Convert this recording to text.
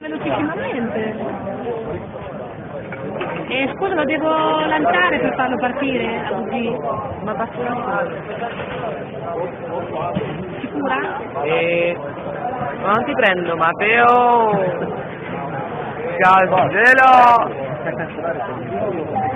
velocissimamente. Scusa, lo devo lanciare per farlo partire, così. Ma basta una cosa. Sicura? Ma non ti prendo, Matteo! Ciao, gelo!